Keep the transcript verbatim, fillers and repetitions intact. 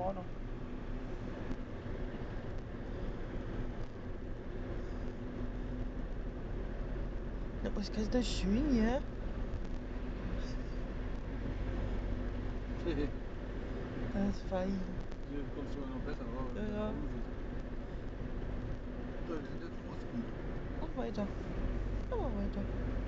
Ahnung. Ja, aber ist das schön, ja? Das ist fein. Hier kommst du ja noch besser raus. Ja, ja. So, wir sind jetzt im Osten. Mach weiter. Mach mal weiter.